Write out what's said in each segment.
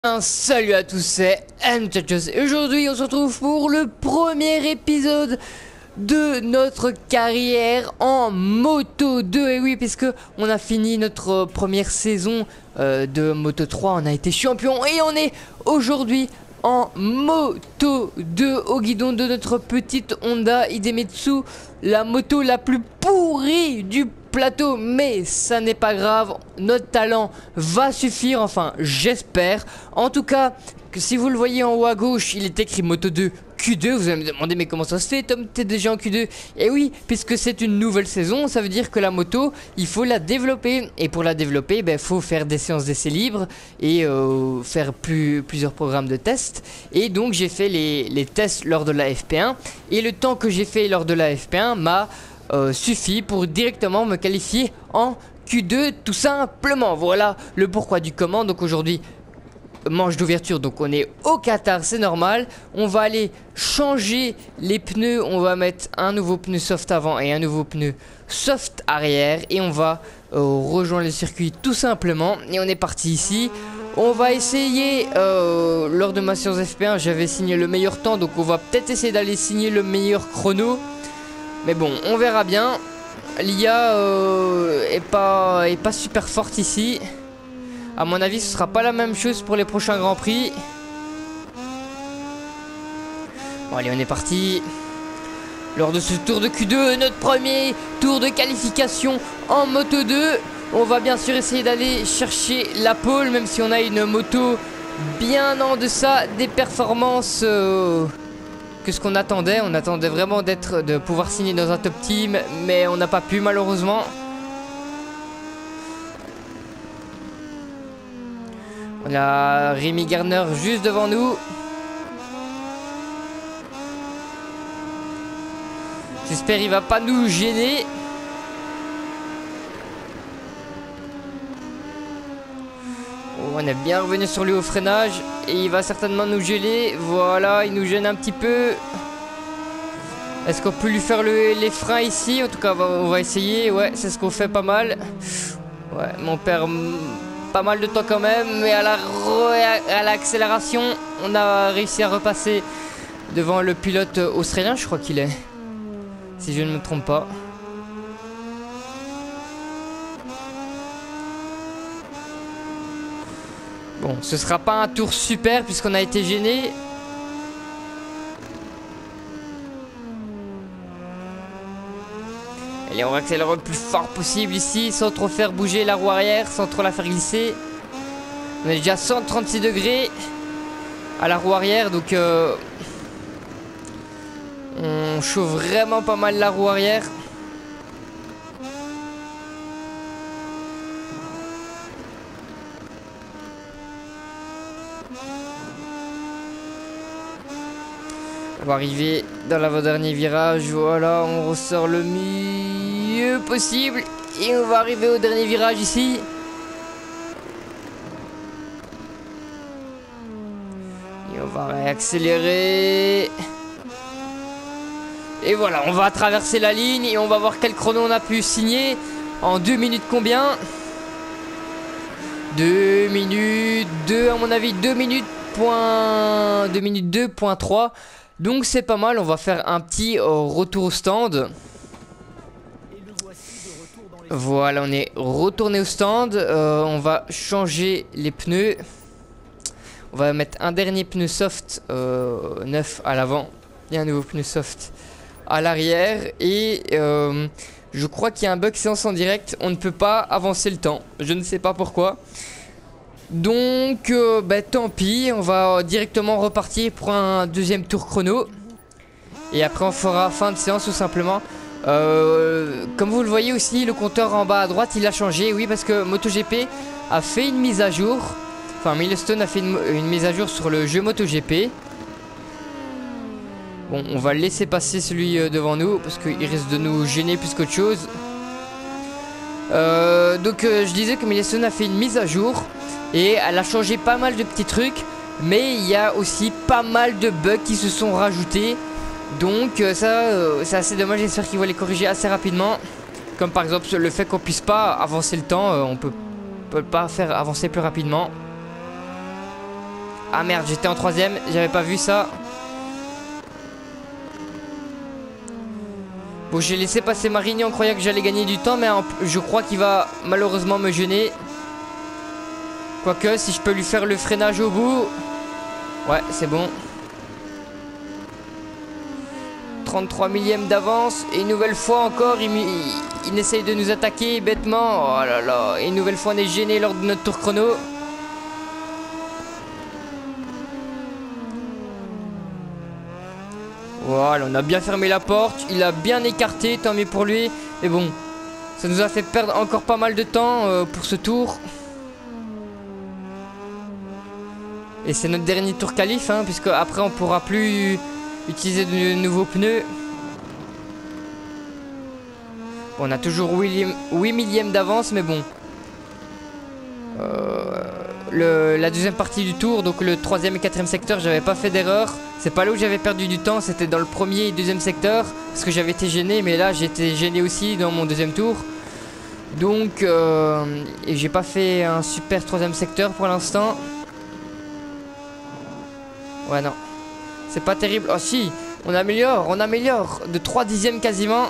Salut à tous, c'est Mchachos et aujourd'hui on se retrouve pour le premier épisode de notre carrière en Moto 2. Et oui, puisque on a fini notre première saison de Moto 3, on a été champion et on est aujourd'hui en Moto 2 au guidon de notre petite Honda Idemitsu, la moto la plus pourrie du plateau, mais ça n'est pas grave, notre talent va suffire, enfin j'espère. En tout cas, que si vous le voyez en haut à gauche, il est écrit Moto 2 Q2. Vous allez me demander mais comment ça se fait, Tom, t'es déjà en Q2? Et oui, puisque c'est une nouvelle saison, ça veut dire que la moto, il faut la développer. Et pour la développer, il faut faire des séances d'essai libres et faire plusieurs programmes de tests. Et donc j'ai fait les tests lors de la FP1. Et le temps que j'ai fait lors de la FP1 m'a suffit pour directement me qualifier en Q2 tout simplement. Voilà le pourquoi du comment. Donc aujourd'hui, manche d'ouverture, donc on est au Qatar, c'est normal. On va aller changer les pneus, on va mettre un nouveau pneu soft avant et un nouveau pneu soft arrière et on va rejoindre le circuit tout simplement. Et on est parti ici. On va essayer, lors de ma séance FP1 j'avais signé le meilleur temps, donc on va peut-être essayer d'aller signer le meilleur chrono. Mais bon, on verra bien. L'IA est pas super forte ici. À mon avis, ce sera pas la même chose pour les prochains Grands Prix. Bon, allez, on est parti. Lors de ce tour de Q2, notre premier tour de qualification en Moto 2. On va bien sûr essayer d'aller chercher la pole, même si on a une moto bien en deçà des performances que ce qu'on attendait. On attendait vraiment de pouvoir signer dans un top team, mais on n'a pas pu malheureusement. On a Rémi Garner juste devant nous. J'espère qu'il va pas nous gêner. Oh, on est bien revenu sur lui au freinage et il va certainement nous geler. Voilà, il nous gêne un petit peu. Est-ce qu'on peut lui faire les freins ici? En tout cas, on va essayer. Ouais, c'est ce qu'on fait pas mal. Ouais, mon père... pas mal de temps quand même, mais à l'accélération, on a réussi à repasser devant le pilote australien, je crois qu'il est, si je ne me trompe pas. Bon, ce sera pas un tour super puisqu'on a été gêné. Allez, on va accélérer le plus fort possible ici, sans trop faire bouger la roue arrière, sans trop la faire glisser. On est déjà à 136 degrés à la roue arrière, donc on chauffe vraiment pas mal la roue arrière. On va arriver dans l'avant-dernier virage. Voilà, on ressort le mieux possible. Et on va arriver au dernier virage ici. Et on va réaccélérer. Et voilà, on va traverser la ligne. Et on va voir quel chrono on a pu signer. En 2 minutes combien? 2 minutes 2 à mon avis. 2 minutes 2.3. Donc c'est pas mal, on va faire un petit retour au stand. Voilà, on est retourné au stand. On va changer les pneus. On va mettre un dernier pneu soft neuf à l'avant et un nouveau pneu soft à l'arrière. Et je crois qu'il y a un bug séance en direct. On ne peut pas avancer le temps. Je ne sais pas pourquoi. Donc tant pis, on va directement repartir pour un deuxième tour chrono. Et après on fera fin de séance tout simplement. Comme vous le voyez aussi, le compteur en bas à droite il a changé. Oui, parce que MotoGP a fait une mise à jour. Enfin, Milestone a fait une mise à jour sur le jeu MotoGP. Bon, on va laisser passer celui devant nous parce qu'il risque de nous gêner plus qu'autre chose. Je disais que Milestone a fait une mise à jour. Et elle a changé pas mal de petits trucs. Mais il y a aussi pas mal de bugs qui se sont rajoutés. Donc ça c'est assez dommage. J'espère qu'ils vont les corriger assez rapidement. Comme par exemple le fait qu'on puisse pas avancer le temps. On peut pas faire avancer plus rapidement. Ah merde, j'étais en troisième, j'avais pas vu ça. Bon, j'ai laissé passer Marigny en croyant que j'allais gagner du temps, mais je crois qu'il va malheureusement me gêner. Quoique, si je peux lui faire le freinage au bout... Ouais, c'est bon. 33 millièmes d'avance. Et une nouvelle fois encore, il essaye de nous attaquer bêtement. Oh là là. Et une nouvelle fois, on est gêné lors de notre tour chrono. Voilà, on a bien fermé la porte. Il a bien écarté, tant mieux pour lui. Mais bon, ça nous a fait perdre encore pas mal de temps pour ce tour. Et c'est notre dernier tour qualif, hein, puisque après on pourra plus utiliser de nouveaux pneus. Bon, on a toujours 8 millièmes d'avance, mais bon. La deuxième partie du tour, donc le troisième et quatrième secteur, j'avais pas fait d'erreur. C'est pas là où j'avais perdu du temps, c'était dans le premier et deuxième secteur, parce que j'avais été gêné, mais là j'ai été gêné aussi dans mon deuxième tour. Donc, et j'ai pas fait un super troisième secteur pour l'instant. Ouais, non, c'est pas terrible. Oh si, on améliore de 3 dixièmes quasiment.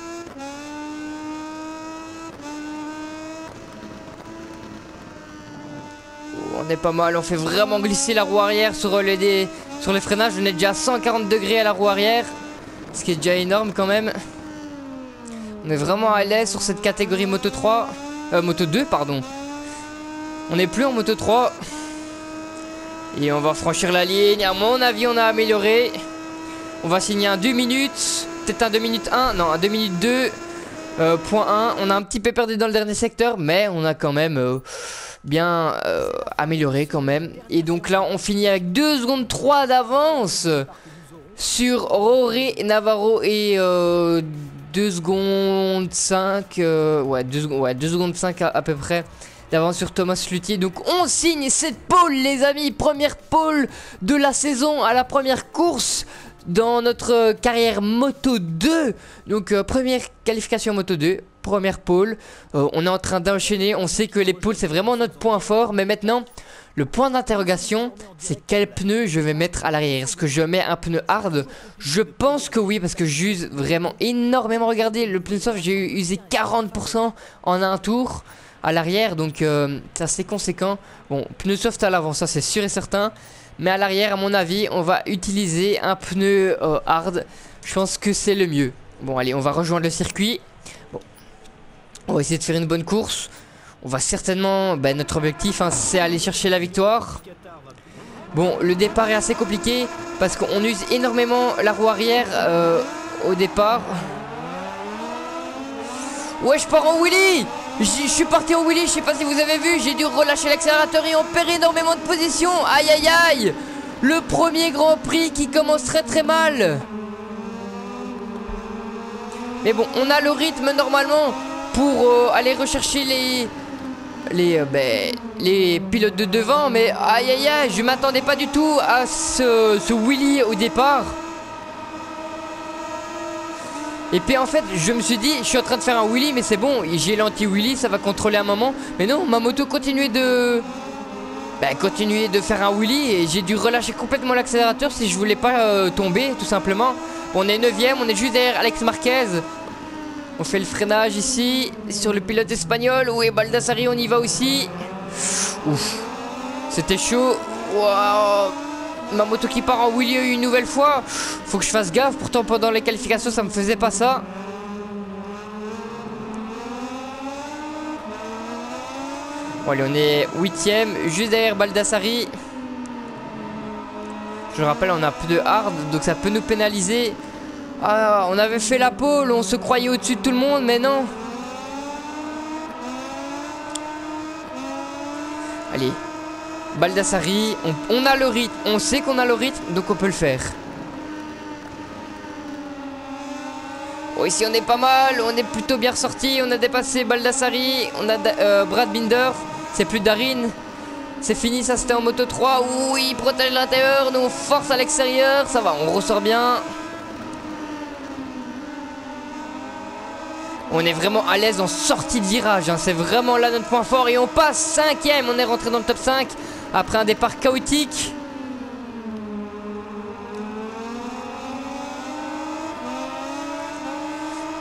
On est pas mal, on fait vraiment glisser la roue arrière sur les freinages. On est déjà à 140 degrés à la roue arrière, ce qui est déjà énorme quand même. On est vraiment à l'aise sur cette catégorie Moto 3. Moto 2, pardon. On n'est plus en Moto 3. Et on va franchir la ligne. À mon avis, on a amélioré. On va signer un 2 minutes. Peut-être un 2 minutes 1. Non, un 2 minutes 2. Point 1. On a un petit peu perdu dans le dernier secteur, mais on a quand même... bien amélioré quand même. Et donc là on finit avec 2 secondes 3 d'avance sur Rory Navarro et 2 secondes 5 ouais 2 secondes 5 à peu près d'avance sur Thomas Luthier. Donc on signe cette pole les amis, première pole de la saison à la première course dans notre carrière Moto 2. Donc première qualification Moto 2, première pole. On est en train d'enchaîner. On sait que les poles c'est vraiment notre point fort. Mais maintenant le point d'interrogation c'est quel pneu je vais mettre à l'arrière. Est-ce que je mets un pneu hard? Je pense que oui, parce que j'use vraiment énormément. Regardez le pneu soft, j'ai usé 40% en un tour à l'arrière. Donc c'est assez conséquent. Bon, pneu soft à l'avant, ça c'est sûr et certain. Mais à l'arrière, à mon avis, on va utiliser un pneu hard. Je pense que c'est le mieux. Bon, allez, on va rejoindre le circuit. Bon. On va essayer de faire une bonne course. On va certainement... notre objectif, hein, c'est aller chercher la victoire. Bon, le départ est assez compliqué parce qu'on use énormément la roue arrière au départ. Ouais, je pars en wheelie. Je suis parti en wheelie, je sais pas si vous avez vu. J'ai dû relâcher l'accélérateur et on perd énormément de position. Aïe aïe aïe. Le premier Grand Prix qui commence très très mal. Mais bon, on a le rythme normalement pour aller rechercher les pilotes de devant. Mais aïe aïe aïe, je m'attendais pas du tout à ce wheelie au départ. Et puis en fait je me suis dit, je suis en train de faire un wheelie, mais c'est bon, j'ai l'anti-wheelie, ça va contrôler un moment. Mais non, ma moto continuait de faire un wheelie et j'ai dû relâcher complètement l'accélérateur si je voulais pas tomber tout simplement. Bon, on est 9ème, on est juste derrière Alex Marquez. On fait le freinage ici sur le pilote espagnol. Oui, Baldassari, on y va aussi. Ouf, c'était chaud. Waouh. Ma moto qui part en wheelie une nouvelle fois. Faut que je fasse gaffe. Pourtant pendant les qualifications ça me faisait pas ça. Bon allez, on est 8ème, juste derrière Baldassari. Je rappelle, on a un pneu hard, donc ça peut nous pénaliser. Ah, on avait fait la pole, on se croyait au-dessus de tout le monde, mais non. Allez, Baldassari, on a le rythme, on sait qu'on a le rythme, donc on peut le faire. Oh, ici on est pas mal, on est plutôt bien ressorti, on a dépassé Baldassari, on a Brad Binder, c'est plus Darin. C'est fini, ça c'était en Moto 3, oui, il protège l'intérieur, nous on force à l'extérieur, ça va, on ressort bien. On est vraiment à l'aise en sortie de virage, hein. C'est vraiment là notre point fort et on passe 5ème, on est rentré dans le top 5 après un départ chaotique.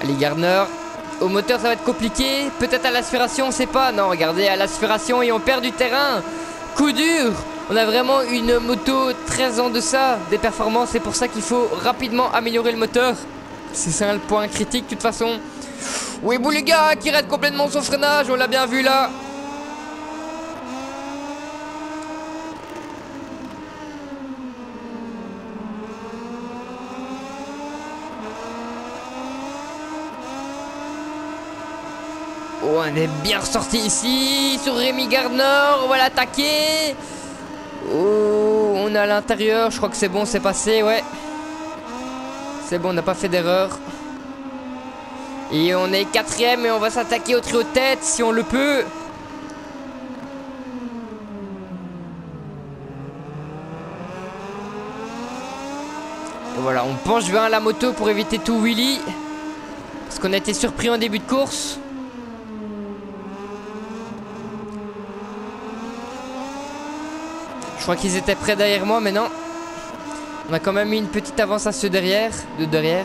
Allez, Gardner. Au moteur, ça va être compliqué. Peut-être à l'aspiration, on sait pas. Non, regardez, à l'aspiration et on perd du terrain. Coup dur. On a vraiment une moto très en deçà des performances. C'est pour ça qu'il faut rapidement améliorer le moteur. C'est ça le point critique, de toute façon. Oui, Bouliga qui rate complètement son freinage. On l'a bien vu là. Oh, on est bien ressorti ici sur Rémi Gardner. On va l'attaquer. Oh, on est à l'intérieur. Je crois que c'est bon, c'est passé, ouais. C'est bon, on n'a pas fait d'erreur. Et on est 4ème et on va s'attaquer au trio de tête si on le peut. Et voilà, on penche vers la moto pour éviter tout wheelie. Parce qu'on a été surpris en début de course. Je crois qu'ils étaient près derrière moi, mais non. On a quand même mis une petite avance à ceux derrière, de derrière.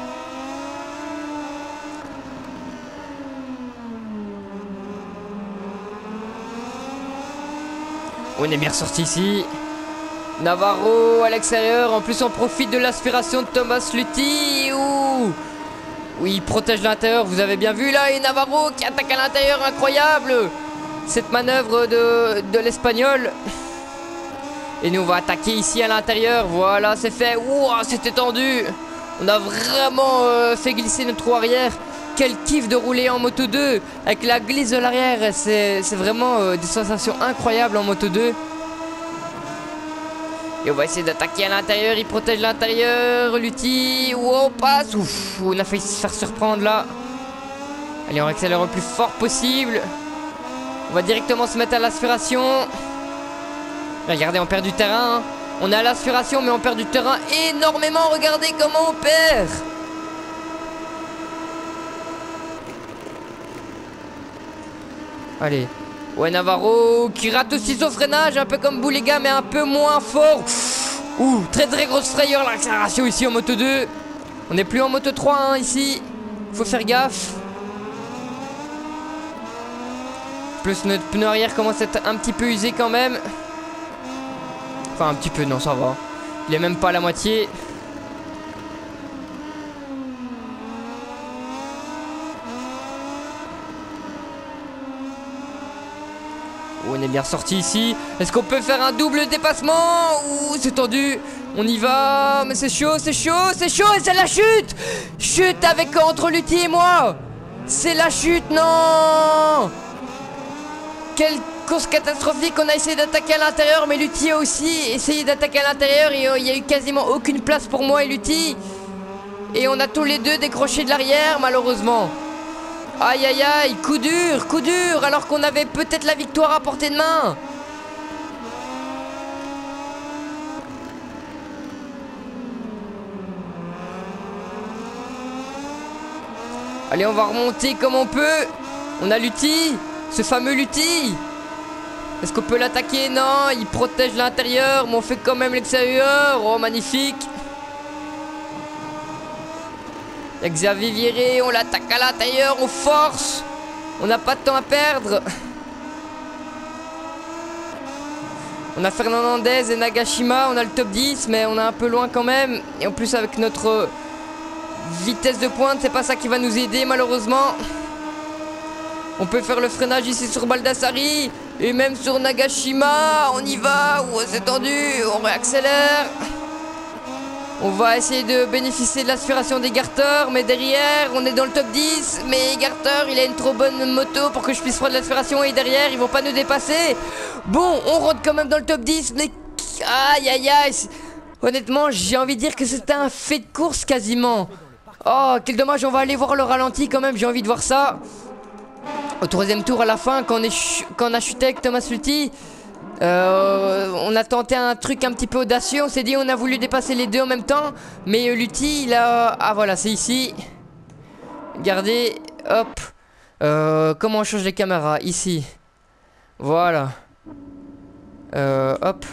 On est bien ressorti ici. Navarro à l'extérieur. En plus, on profite de l'aspiration de Thomas Luthi. Ouh. Oui, il protège l'intérieur. Vous avez bien vu là. Et Navarro qui attaque à l'intérieur. Incroyable. Cette manœuvre de l'Espagnol. Et nous, on va attaquer ici à l'intérieur. Voilà, c'est fait. Ouah, c'était tendu. On a vraiment fait glisser notre roue arrière. Quel kiff de rouler en moto 2 avec la glisse de l'arrière. C'est vraiment des sensations incroyables en moto 2. Et on va essayer d'attaquer à l'intérieur. Il protège l'intérieur. Luthi. Wow, passe. Ouf, on a failli se faire surprendre là. Allez, on accélère le plus fort possible. On va directement se mettre à l'aspiration. Regardez, on perd du terrain. Hein. On est à l'aspiration, mais on perd du terrain énormément. Regardez comment on perd. Allez. Ouais, Navarro qui rate aussi son freinage. Un peu comme Bouliga, mais un peu moins fort. Ouh, très très grosse frayeur l'accélération ici en moto 2. On n'est plus en moto 3 hein, ici. Faut faire gaffe. Plus notre pneu arrière commence à être un petit peu usé quand même. Enfin un petit peu, non ça va. Il est même pas à la moitié. Oh, on est bien sorti ici. Est-ce qu'on peut faire un double dépassement? Ouh, c'est tendu. On y va. Mais c'est chaud, c'est chaud, c'est chaud. Et c'est la chute. Chute avec entre Luthi et moi. C'est la chute, non. Quelle course catastrophique. On a essayé d'attaquer à l'intérieur, mais Luthi a aussi essayé d'attaquer à l'intérieur et il n'y a eu quasiment aucune place pour moi et Luthi. Et on a tous les deux décroché de l'arrière malheureusement. Aïe aïe aïe, coup dur, alors qu'on avait peut-être la victoire à portée de main. Allez, on va remonter comme on peut. On a Luthi, ce fameux Luthi. Est-ce qu'on peut l'attaquer? Non, il protège l'intérieur, mais on fait quand même l'extérieur. Oh, magnifique. Il y a Xavier Viré, on l'attaque à l'intérieur, on force. On n'a pas de temps à perdre. On a Fernandez et Nagashima, on a le top 10, mais on est un peu loin quand même. Et en plus avec notre vitesse de pointe, c'est pas ça qui va nous aider malheureusement. On peut faire le freinage ici sur Baldassari. Et même sur Nagashima, on y va. Oh, c'est tendu, on réaccélère. On va essayer de bénéficier de l'aspiration des Garter, mais derrière, on est dans le top 10. Mais Garter, il a une trop bonne moto pour que je puisse prendre l'aspiration. Et derrière, ils vont pas nous dépasser. Bon, on rentre quand même dans le top 10, mais aïe aïe aïe. Honnêtement, j'ai envie de dire que c'était un fait de course quasiment. Oh, quel dommage, on va aller voir le ralenti quand même, j'ai envie de voir ça. Au troisième tour à la fin, quand on a chuté avec Thomas Luthi, on a tenté un truc un petit peu audacieux. On s'est dit on a voulu dépasser les deux en même temps. Mais Luthi il a... Ah voilà, c'est ici. Regardez, hop. Comment on change les caméras? Ici. Voilà. Hop.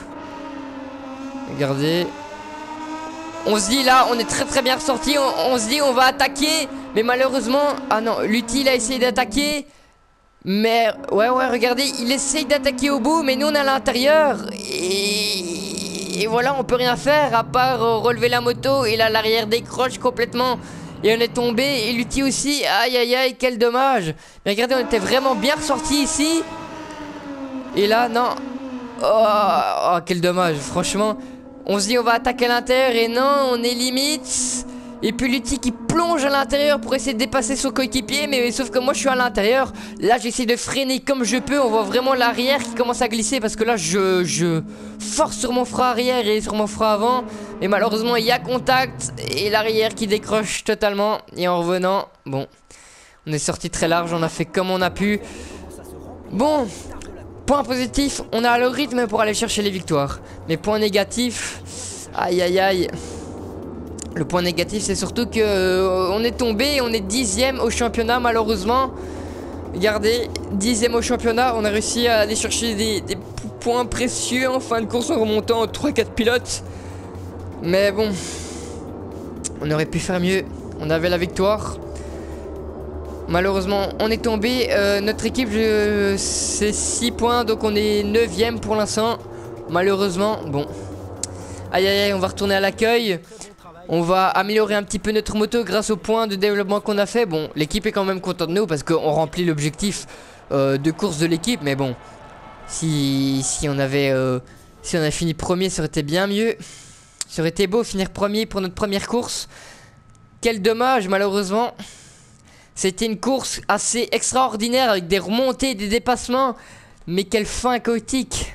Regardez. On se dit là, on est très très bien ressorti. On se dit on va attaquer. Mais malheureusement, ah non, Lutti il a essayé d'attaquer. Mais ouais, regardez, il essaye d'attaquer au bout, mais nous on est à l'intérieur. Et voilà, on peut rien faire à part relever la moto. Et là, l'arrière décroche complètement. Et on est tombé. Et Lutti aussi. Aïe, aïe, aïe, quel dommage. Mais regardez, on était vraiment bien ressortis ici. Et là, non. Oh, quel dommage. Franchement, on se dit on va attaquer à l'intérieur. Et non, on est limite. Et puis Lutti qui plonge à l'intérieur pour essayer de dépasser son coéquipier. Mais sauf que moi je suis à l'intérieur. Là j'essaie de freiner comme je peux. On voit vraiment l'arrière qui commence à glisser. Parce que là je force sur mon frein arrière et sur mon frein avant. Et malheureusement il y a contact. Et l'arrière qui décroche totalement. Et en revenant, bon, on est sorti très large. On a fait comme on a pu. Bon, point positif, on a le rythme pour aller chercher les victoires. Mais point négatif, aïe aïe aïe. Le point négatif, c'est surtout que on est tombé, on est 10e au championnat malheureusement. Regardez, 10e au championnat, on a réussi à aller chercher des points précieux en fin de course en remontant 3-4 pilotes. Mais bon, on aurait pu faire mieux, on avait la victoire. Malheureusement, on est tombé, notre équipe c'est 6 points, donc on est 9e pour l'instant. Malheureusement, bon. Aïe aïe aïe, on va retourner à l'accueil. On va améliorer un petit peu notre moto grâce au point de développement qu'on a fait. Bon, l'équipe est quand même contente de nous parce qu'on remplit l'objectif de course de l'équipe. Mais bon, si on avait fini premier, ça aurait été bien mieux. Ça aurait été beau finir premier pour notre première course. Quel dommage, malheureusement. C'était une course assez extraordinaire avec des remontées, des dépassements. Mais quelle fin chaotique.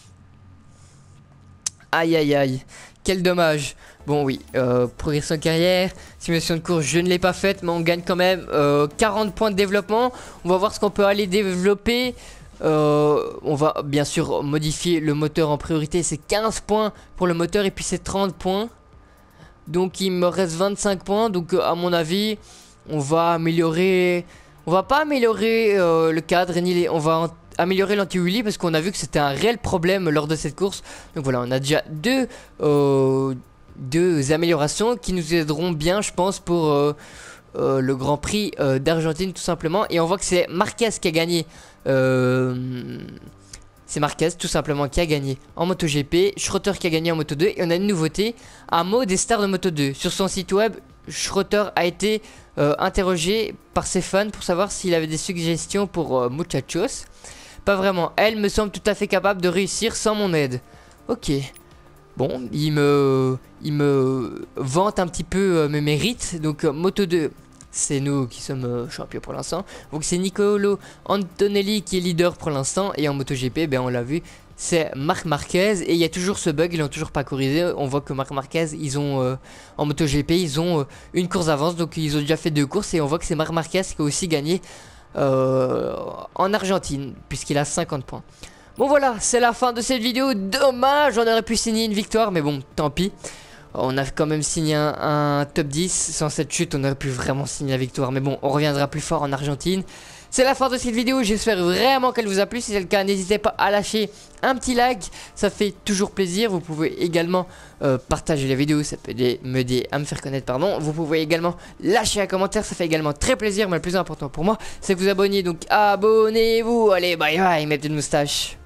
Aïe aïe aïe. Quel dommage. Bon oui, progression de carrière, simulation de course, je ne l'ai pas faite, mais on gagne quand même 40 points de développement. On va voir ce qu'on peut aller développer. On va bien sûr modifier le moteur en priorité, c'est 15 points pour le moteur et puis c'est 30 points. Donc il me reste 25 points, donc à mon avis, on va améliorer... On va pas améliorer le cadre, ni on va améliorer l'anti-wheelie parce qu'on a vu que c'était un réel problème lors de cette course. Donc voilà, on a déjà deux améliorations qui nous aideront bien, je pense, pour le Grand Prix d'Argentine tout simplement. Et on voit que c'est Marquez qui a gagné. C'est Marquez tout simplement qui a gagné en MotoGP, Schrotter qui a gagné en Moto2. Et on a une nouveauté, un mot des stars de Moto2. Sur son site web, Schrotter a été interrogé par ses fans pour savoir s'il avait des suggestions pour Muchachos. Pas vraiment, elle me semble tout à fait capable de réussir sans mon aide. Ok. Bon, il me vante un petit peu mes mérites. Donc Moto2, c'est nous qui sommes champions pour l'instant. Donc c'est Nicolo Antonelli qui est leader pour l'instant. Et en MotoGP, ben, on l'a vu, c'est Marc Marquez. Et il y a toujours ce bug, ils l'ont toujours pas corrigé. On voit que Marc Marquez, ils ont en MotoGP, ils ont une course d'avance. Donc ils ont déjà fait 2 courses. Et on voit que c'est Marc Marquez qui a aussi gagné en Argentine, puisqu'il a 50 points. Bon voilà, c'est la fin de cette vidéo. Dommage, on aurait pu signer une victoire, mais bon, tant pis. On a quand même signé un top 10. Sans cette chute, on aurait pu vraiment signer la victoire. Mais bon, on reviendra plus fort en Argentine. C'est la fin de cette vidéo, j'espère vraiment qu'elle vous a plu. Si c'est le cas, n'hésitez pas à lâcher un petit like, ça fait toujours plaisir. Vous pouvez également partager la vidéo, ça peut m'aider à me faire connaître, pardon. Vous pouvez également lâcher un commentaire, ça fait également très plaisir. Mais le plus important pour moi, c'est que vous abonniez, donc abonnez-vous. Allez, bye bye mes petites moustaches.